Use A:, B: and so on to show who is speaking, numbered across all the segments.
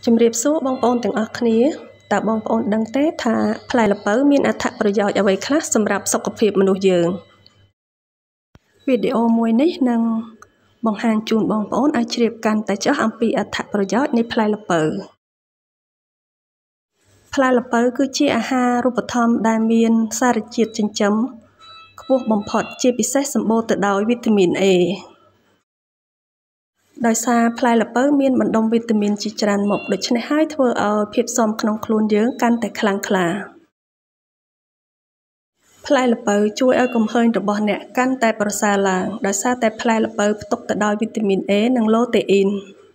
A: ជំរាបសួរបងប្អូនទាំងអស់គ្នាតើបងប្អូនដឹងទេថាផ្លែល្ពៅមានអត្ថប្រយោជន៍អ្វីខ្លះសម្រាប់សុខភាពមនុស្សយើងវីដេអូមួយនេះនឹងបង្ហាញជូនបងប្អូនឲ្យជ្រាបកាន់តែច្បាស់អំពីអត្ថប្រយោជន៍នៃផ្លែល្ពៅផ្លែល្ពៅគឺជាអាហារូបត្ថម្ភដែលមានសារជាតិចិញ្ចឹមខ្ពស់បំផុតជាពិសេសសម្បូរទៅដោយវីតាមីន A ដោយសារផ្លែល្ពៅមានបណ្ដុំវីតាមីនជាច្រើនមុខដូច្នេះហើយធ្វើឲ្យភាពស៊ាំក្នុងខ្លួនយើងកាន់តែខ្លាំងក្លាផ្លែល្ពៅជួយឲ្យកំហើញរបស់អ្នកកាន់តែប្រសើរឡើងដោយសារតែផ្លែល្ពៅផ្ទុកទៅដោយវីតាមីន A និងឡូតេអ៊ីន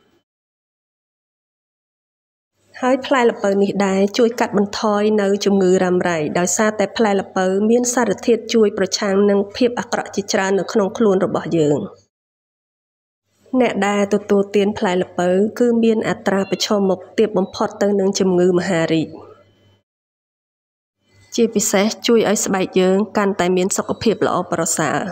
A: ហើយផ្លែល្ពៅនេះដែរជួយកាត់បន្ថយនៅជំងឺរ៉ាំរ៉ៃដោយសារតែផ្លែល្ពៅមានសារធាតុជួយប្រឆាំងនឹងភាពអាក្រក់ជាច្រើននៅក្នុងខ្លួនរបស់យើងអ្នកដែលទទួលទានផ្លែល្ពៅគឺមានអត្រាប្រឈមមុខទាបបំផុតទៅនឹងជំងឺមហារីកជាពិសេសជួយឲ្យស្បែកយើងកាន់តែមានសុខភាពល្អប្រសើរ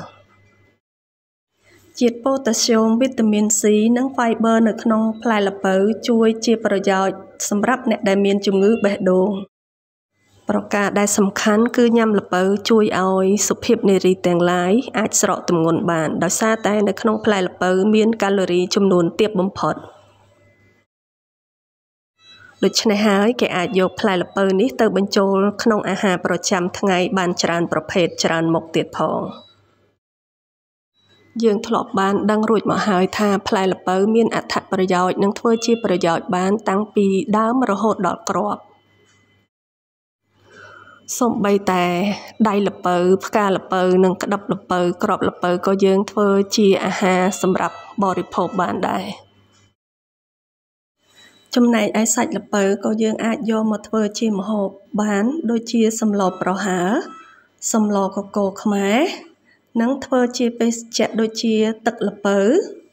A: ជាតិប៉ូតាស្យូមវីតាមីន C និង Fiber នៅក្នុងផ្លែល្ពៅជួយជាប្រយោជន៍សម្រាប់អ្នកដែលមានជំងឺបេះដូងប្រការដែលសំខាន់គឺញ៉ាំល្ពៅជួយឲ្យសុភាពនារីទាំងឡាយអាចស្រកទម្ងន់បានដោយសារតែនៅក្នុងផ្លែល្ពៅមានកាឡូរីចំនួនទាបបំផុតដូច្នេះហើយគេអាចយកផ្លែល្ពៅនេះទៅបញ្ចូលក្នុងអាហារប្រចាំថ្ងៃបានច្រើនប្រភេទច្រើនមុខទៀតផងយើងធ្លាប់បានដឹងរួចមកហើយថាផ្លែល្ពៅមានអត្ថប្រយោជន៍និងធ្វើជាប្រយោជន៍បានតាំងពីដើមរហូតដល់គ្រាប់សូម្បីតែដៃល្ពៅផ្កាល្ពៅនិងក្តាប់ល្ពៅគ្រាប់ល្ពៅក៏យើងធ្វើជាអាហារសម្រាប់បរិភោគបានដែរចំណែកឯសាច់ល្ពៅក៏យើងអាចយកមកធ្វើជាម្ហូបបានដូចជាសម្លប្រហើរសម្លកកូរខ្មែរនិងធ្វើជាភេសជ្ជៈដូចជាទឹកល្ពៅ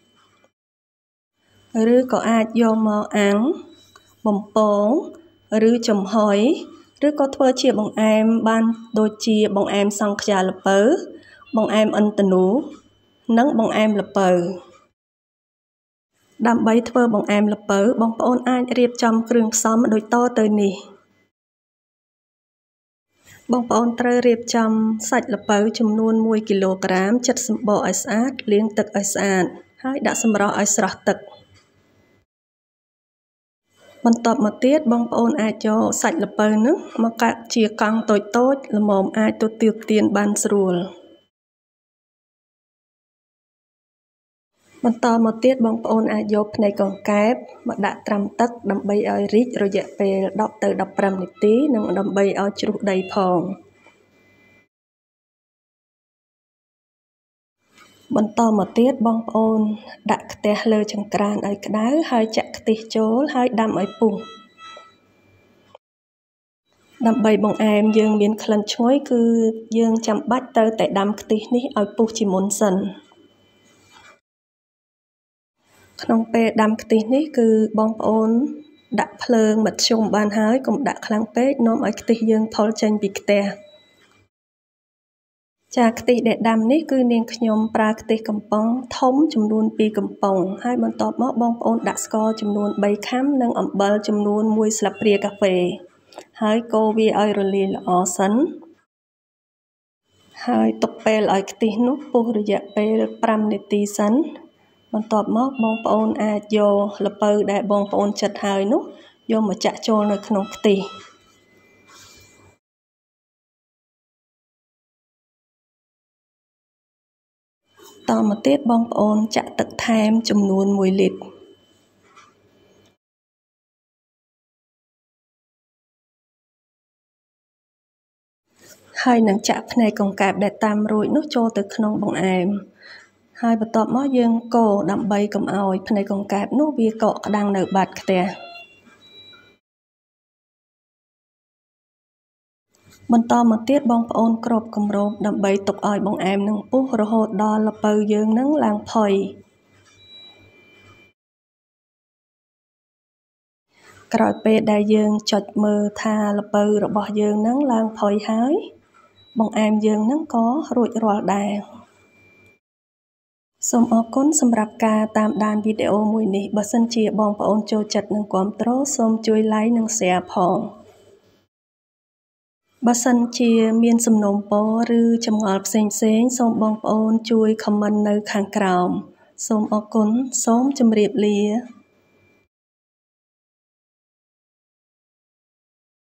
A: ឬក៏អាចយកមកអាំងបំពងឬចំហុយឬក៏ធ្វើជាបង្អែមបានដូចជាបង្អែមសង់ខ្យាល្ពៅបង្អែមឥន្ទនូនិងបង្អែមល្ពៅដើម្បីធ្វើបង្អែមល្ពៅបងប្អូនអាចរៀបចំគ្រឿងផ្សំដូចតទៅនេះបងប្អូនត្រូវរៀបចំសាច់ល្ពៅចំនួន1គីឡូក្រាមចិតសម្បកឲ្យស្អាតលាងទឹកឲ្យស្អាតហើយដាក់សម្រស់ឲ្យស្រស់ទឹកបន្ទាប់មកទៀតបងប្អូនអាចយកសាច់ល្ពៅនោះមកកាត់ជាកង់តូចៗល្មមអាចទទួលទានបានស្រួលបន្តមកទៀតបងប្អូនអាចយកភ្នែកកង្កែបមកដាក់ត្រាំទឹកដើម្បីឲ្យរីករយៈពេល10ទៅ15នាទីនិងដើម្បីឲ្យជ្រុះដីផងបន្តមកទៀតបងប្អូនដាក់ខ្ទះលើចង្ក្រានឲ្យក្តៅហើយចាក់ខ្ទិះចូលហើយដាំឲ្យពុះដើម្បីបង្អែមយើងមានក្លិនឈ្ងុយគឺយើងចាំបាច់ត្រូវតែដាំខ្ទិះនេះឲ្យពុះជាមុនសិនក្នុងពេលដាំខ្ទិះនេះគឺបងប្អូនដាក់ភ្លើងមធ្យមបានហើយកុំដាក់ខ្លាំងពេកនាំឲ្យខ្ទិះយើងផុលចេញពីខ្ទះចាខ្ទិះដែលដាំនេះគឺនាងខ្ញុំប្រើខ្ទិះកំប៉ុងធំចំនួន2កំប៉ុងហើយបន្ទាប់មកបងប្អូនដាក់ស្ករចំនួន3ខាំនិងអំបិលចំនួន1ស្លាបព្រាកាហ្វេហើយកូរវាឲ្យរលាយល្អសិនហើយទុកពេលឲ្យខ្ទិះនោះពុះរយៈពេល5នាទីសិនបន្ទាប់មកបងប្អូនអាចយកល្ពៅដែលបងប្អូនចិតហើយនោះយកមកចាក់ចូលនៅក្នុងខ្ទិះតមកទៀតបងប្អូនចាក់ទឹកថែមចំនួន1លីត្រហើយនឹងចាក់ភ្នែកកង្កែបដែលតាមរួចនោះចូលទៅក្នុងបង្អែមហើយបន្ទាប់មកយើងកូរដើម្បីកុំឲ្យភ្នែកកង្កែបនោះវាកកក្តាំងនៅបាតខ្ទះបន្តមកទៀតបងប្អូនគ្របគម្របដើម្បីទុកឲ្យបង្អែមនឹងពុះរហូតដល់ល្ពៅយើងនឹងឡើងផុយក្រោយពេលដែលយើងចុចមើលថាល្ពៅរបស់យើងនឹងឡើងផុយហើយបង្អែមយើងនឹងក៏រួចរាល់ដែរសូមអរគុណសម្រាប់ការតាមដានវីដេអូមួយនេះបើសិនជាបងប្អូនចូលចិត្តនិងគាំទ្រសូមជួយ like និង share ផងបើសិនជាមានសំណូមពរឬចម្ងល់ផ្សេងៗសូមបងប្អូនជួយ comment នៅខាងក្រោមសូមអរគុណសូមជម្រាបលា